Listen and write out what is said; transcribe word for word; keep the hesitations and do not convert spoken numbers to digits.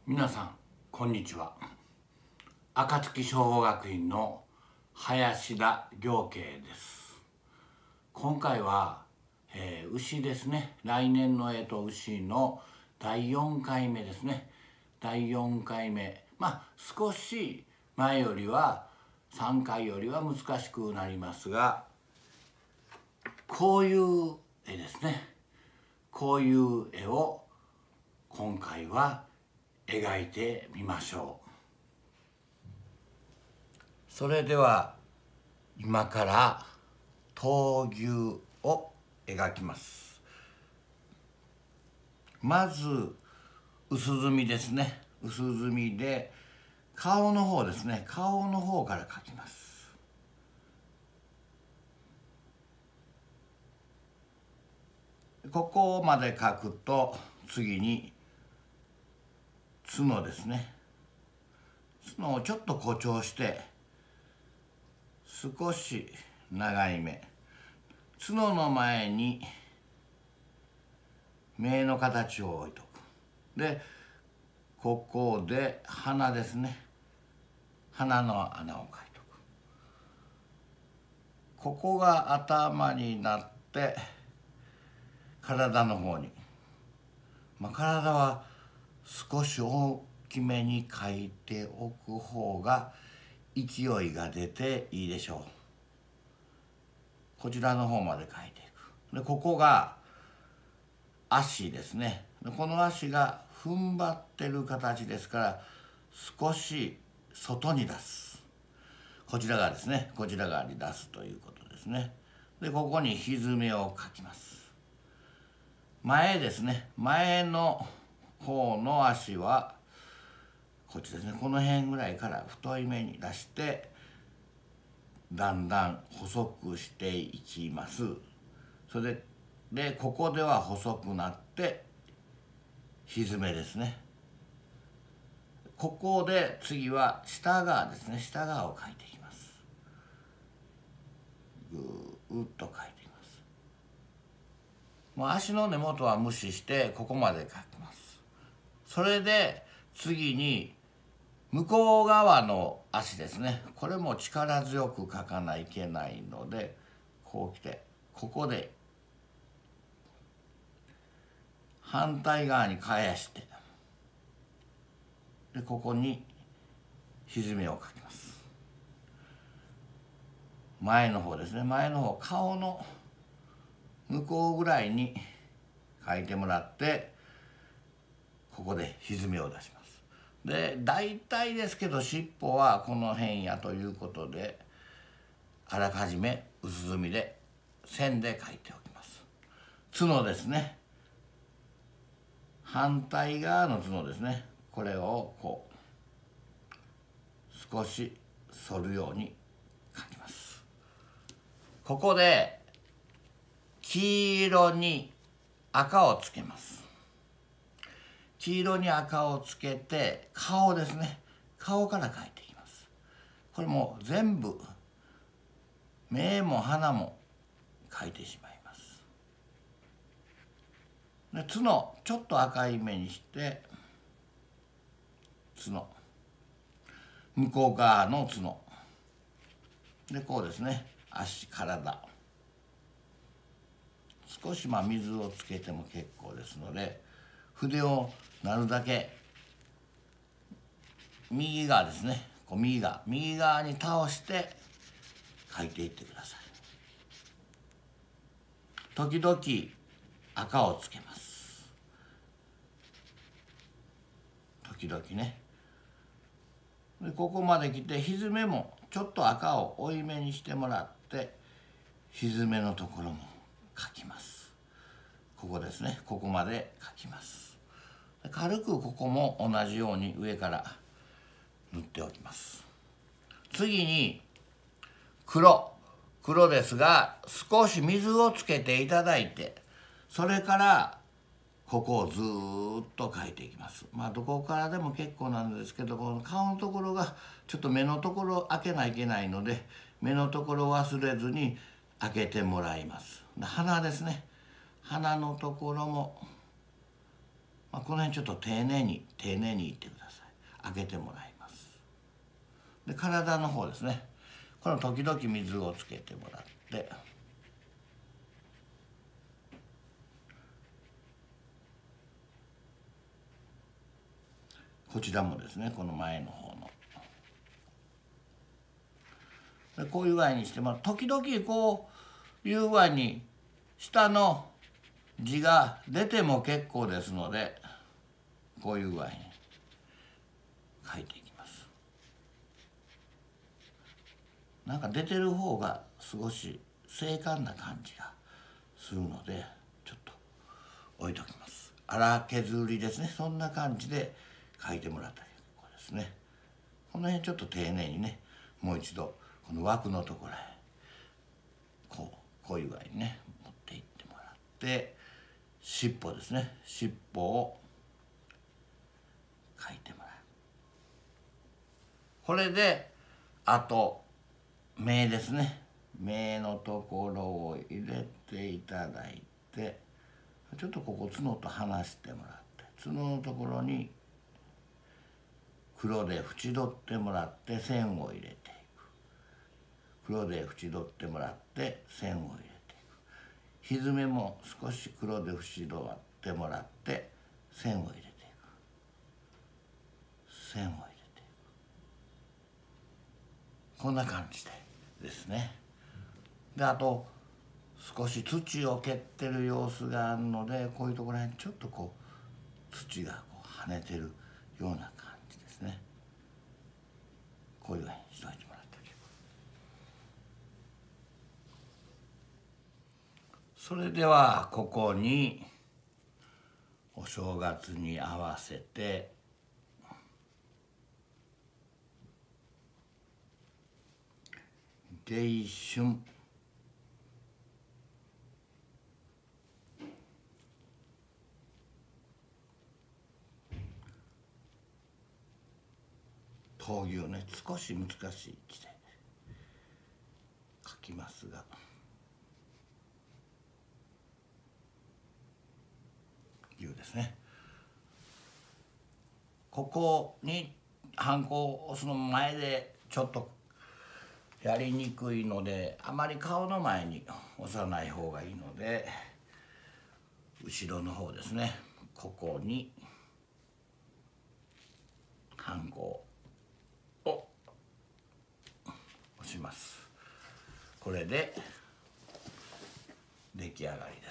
皆さんこんにちは。暁商法学院の林田行慶です。今回は、えー、牛ですね。来年の干支牛のだいよんかいめですね。だいよんかいめ、まあ少し前よりはさんかいよりは難しくなりますが、こういう絵ですね。こういう絵を今回は描いてみましょう。それでは今から闘牛を描きます。まず薄墨ですね。薄墨で顔の方ですね。顔の方から描きます。ここまで描くと次に角ですね。角をちょっと誇張して少し長い目。角の前に目の形を置いとく。でここで鼻ですね。鼻の穴を描いとく。ここが頭になって体の方に、まあ、体は少し大きめに描いておく方が勢いが出ていいでしょう。こちらの方まで描いていく。でここが足ですね。でこの足が踏ん張ってる形ですから少し外に出す。こちら側ですね。こちら側に出すということですね。でここに蹄を描きます。前ですね。前の方の足はこっちですね。この辺ぐらいから太い目に出してだんだん細くしていきます。それでここでは細くなって蹄ですね。ここで次は下側ですね。下側を描いていきます。ぐーっと描いていきます。もう足の根元は無視してここまで描きます。それで次に向こう側の足ですね。これも力強く描かないといけないのでこう来てここで反対側に返してでここに蹄を描きます。前の方ですね。前の方顔の向こうぐらいに描いてもらってここで蹄を出します。で大体ですけど尻尾はこの辺やということであらかじめ薄墨で線で描いておきます。角ですね。反対側の角ですね。これをこう少し反るように描きます。ここで黄色に赤をつけます。黄色に赤をつけて顔ですね。顔から描いていきます。これも全部目も鼻も描いてしまいます。で角ちょっと赤い目にして角向こう側の角でこうですね。足体少しまあ水をつけても結構ですので筆をなるだけ右側ですね。こう右側右側に倒して描いていってください。時々赤をつけます。時々ね。でここまで来て蹄もちょっと赤を多いめにしてもらって蹄のところも描きます。ここですね。ここまで描きます。軽くここも同じように上から塗っておきます。次に黒黒ですが少し水をつけていただいてそれからここをずーっと描いていきます。まあどこからでも結構なんですけどこの顔のところがちょっと目のところ開けないといけないので目のところを忘れずに開けてもらいます。鼻ですね。鼻のところもまあ、この辺ちょっと丁寧に丁寧にいってください。開けてもらいます。で体の方ですね、この時々水をつけてもらって、こちらもですね、この前の方のでこういう具合にしても時々こういう具合に下の字が出ても結構ですので、こういう具合に書いていきます。なんか出てる方が少し精悍な感じがするので、ちょっと置いときます。粗削りですね。そんな感じで書いてもらったりこうですね。この辺ちょっと丁寧にね、もう一度この枠のところへこうこういう具合にね持っていってもらって、尻尾ですね、尻尾を書いてもらう。これであと目ですね、目のところを入れていただいて、ちょっとここ角と離してもらって、角のところに黒で縁取ってもらって線を入れていく。黒で縁取ってもらって線を入れていく。ひづめも少し黒で縁取ってもらって線を入れていく。線を入れていく。こんな感じでですね。であと少し土を蹴ってる様子があるので、こういうところにちょっとこう土がこう跳ねてるような感じですね。こういうふうにしといてもらっておけば。それではここにお正月に合わせて迎春、闘牛ね、少し難しい字で書きますが、牛ですね。ここにハンコを押すの前でちょっとやりにくいので、あまり顔の前に押さない方がいいので、後ろの方ですね、ここにハンコを押します。これで出来上がりです。